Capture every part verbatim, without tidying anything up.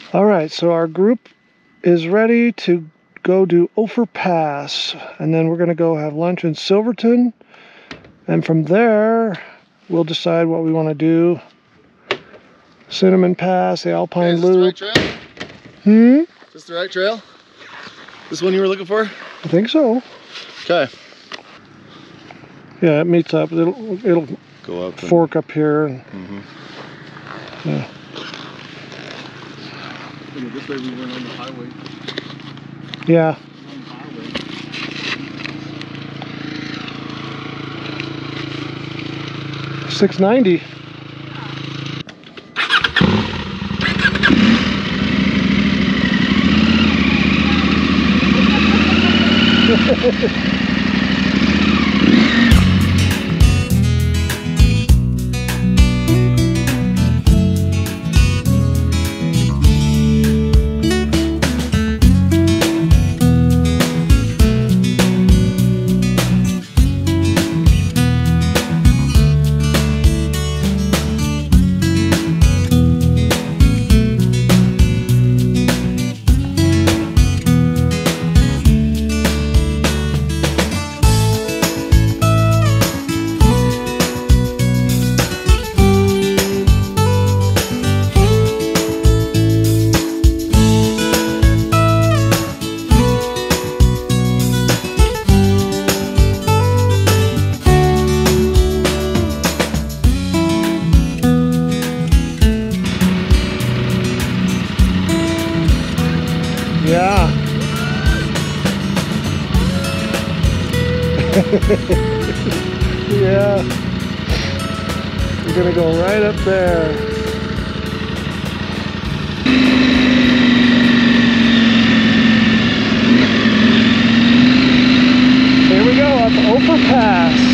All right, so our group is ready to go do Ophir Pass, and then we're going to go have lunch in Silverton, and from there we'll decide what we want to do. Cinnamon Pass, the Alpine Okay, is this Loop. the right trail? Hmm? Is this the right trail? This one you were looking for? I think so. Okay. Yeah, it meets up. It'll it'll Go up. fork up here. And, mm-hmm. yeah. This way we went on the highway. Yeah. On the highway. six ninety. Yeah. Yeah. We're gonna go right up there. Here we go, up Ophir Pass.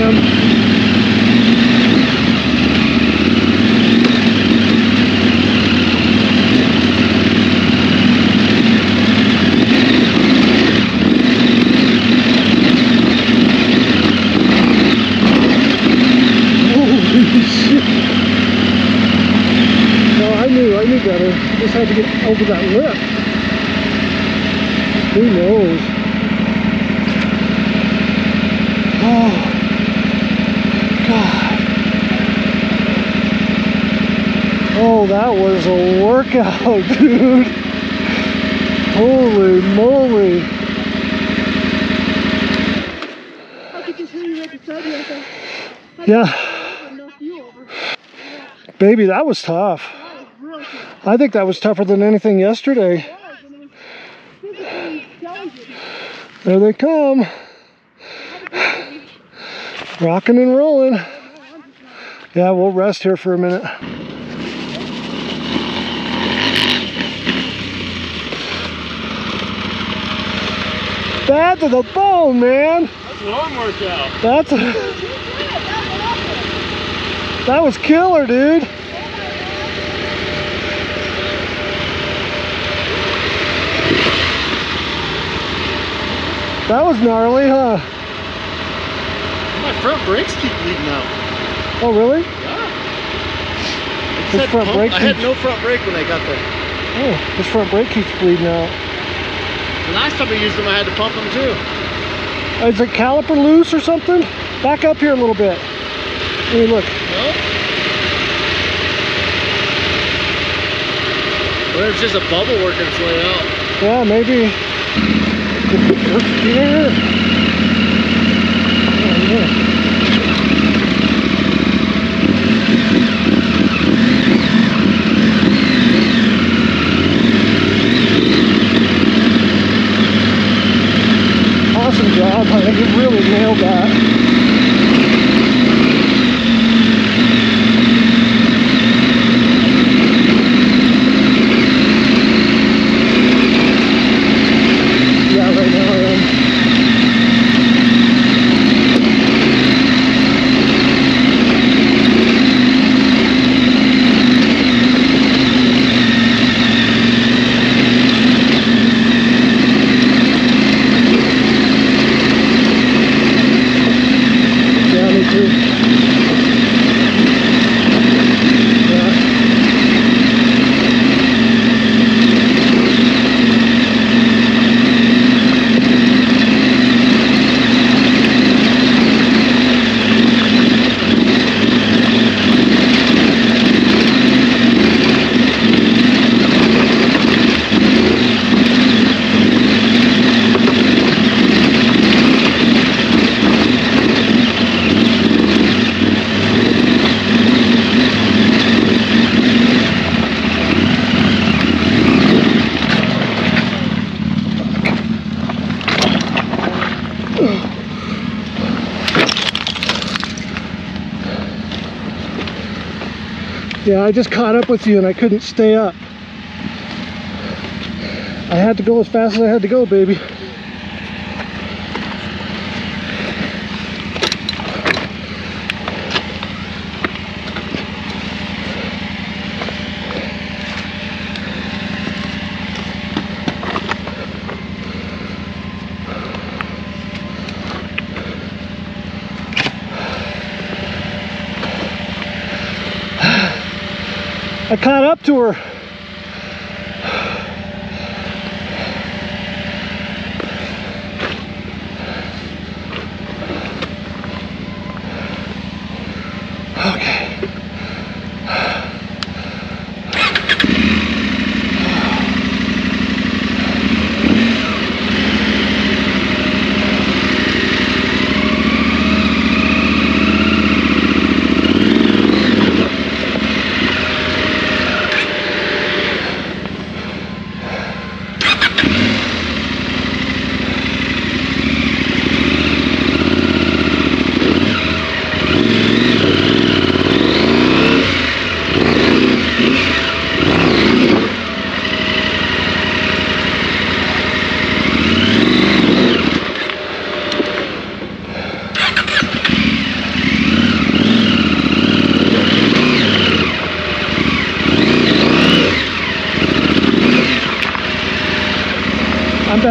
am. Holy shit. No, I knew, I knew better. I just had to get over that lip. Who knows? Oh, God. Oh, that was a workout, dude. Holy moly. I could just hear you right beside me. I thought, I Yeah. thought knock you over. Baby, that was tough. That was really tough. I think that was tougher than anything yesterday. It was, and it was physically challenging. There they come. Rocking and rolling. Yeah, we'll rest here for a minute. Bad to the bone, man. That's an arm workout. That's a, that was killer, dude. That was gnarly, huh? My front brakes keep bleeding out. Oh, really? Yeah. His Had front pump, brake I had keeps- no front brake when I got there. Oh, his front brake keeps bleeding out. The last time I used them, I had to pump them too. Is the caliper loose or something? Back up here a little bit. Hey, look. No? What if it's just a bubble working its way out? Yeah, maybe. First gear. Oh, yeah. Awesome job. I think you really nailed that. Yeah, right now I am. Yeah, me too. Yeah. Yeah, I just caught up with you and I couldn't stay up. I had to go as fast as I had to go, baby. I caught up to her. Okay.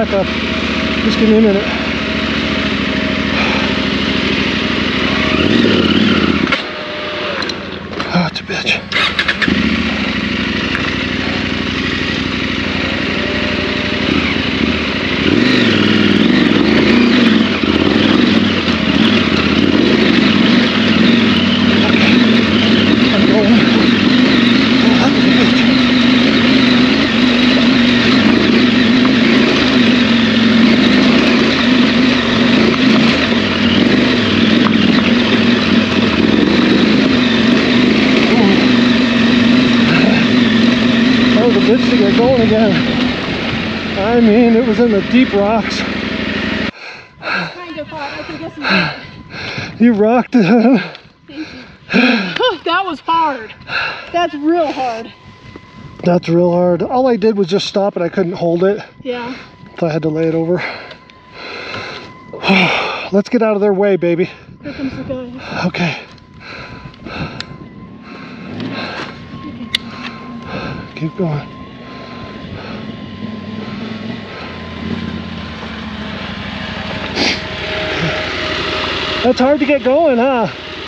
back up. Just give me a minute. Oh, it's a bitch. I'm going. Oh, that's a bitch. To get going again. I mean, it was in the deep rocks. Kind of hot. I think this is You rocked it. Thank you. That was hard. That's real hard. That's real hard. All I did was just stop it. I couldn't hold it. Yeah. So I had to lay it over. Let's get out of their way, baby. Here comes the guy. Okay. Keep going. That's hard to get going, huh?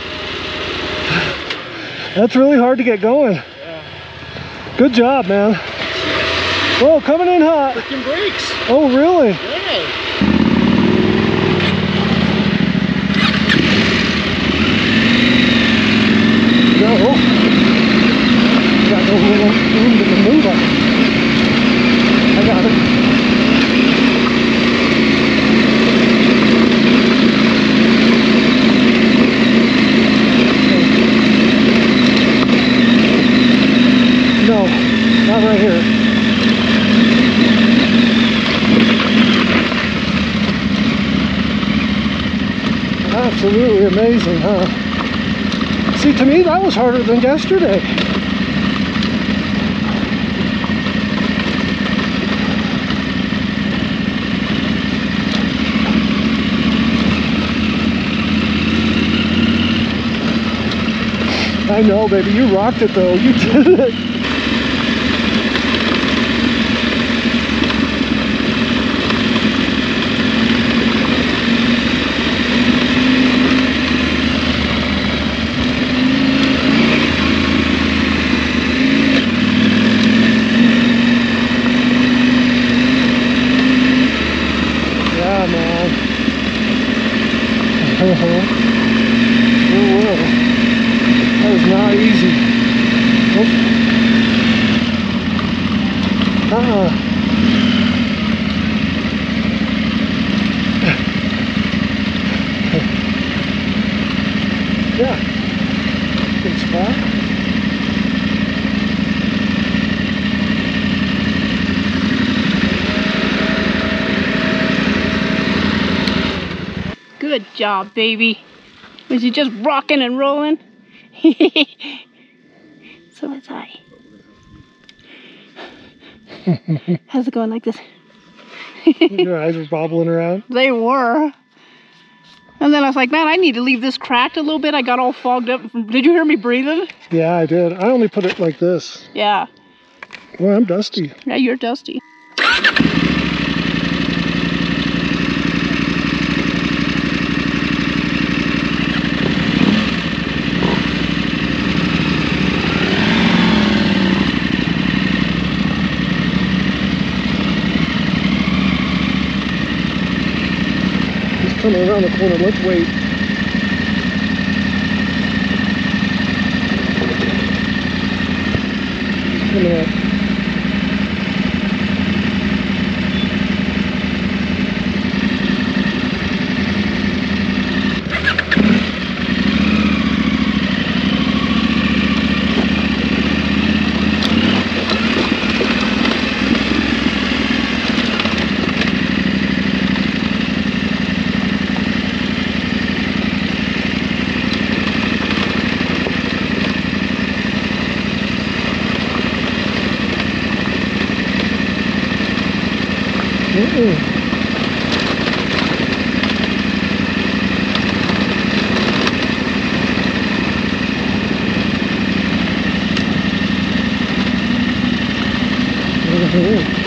That's really hard to get going. Yeah. Good job, man. Whoa, coming in hot. Freaking brakes. Oh, really? Yeah. No. Got no room, room to maneuver. I got it. No, not right here. Absolutely amazing, huh? See, to me, that was harder than yesterday. I know, baby, you rocked it though. You did it. Yeah, man. Uh-huh. Sure will. That was not easy. Nope. Uh-uh. Yeah. Good spot. Good job, baby. Was you just rocking and rolling? So was I. How's it going like this? Your eyes were bobbling around. They were. And then I was like, man, I need to leave this cracked a little bit. I got all fogged up. Did you hear me breathing? Yeah, I did. I only put it like this. Yeah. Well, I'm dusty. Yeah, you're dusty. Coming around the corner, let's wait. Coming up. Mm-mm. Mm-hmm.